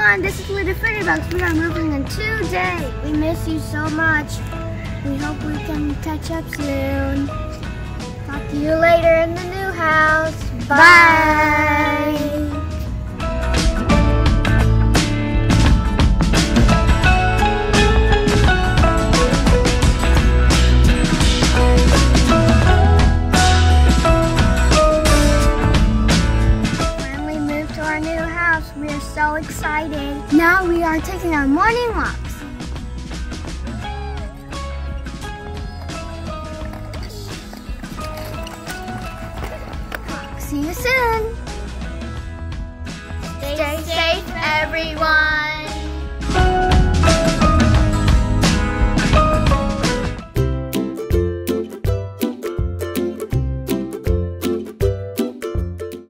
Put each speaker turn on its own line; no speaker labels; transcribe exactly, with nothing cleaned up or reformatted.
everyone, this is Lilfoodiebugs. We are moving in today. We miss you so much. We hope we can catch up soon. Talk to you later in the new house. Bye. Finally moved to our new house. We are so excited. Now we are taking our morning walks. See you soon. Stay, Stay safe, everyone.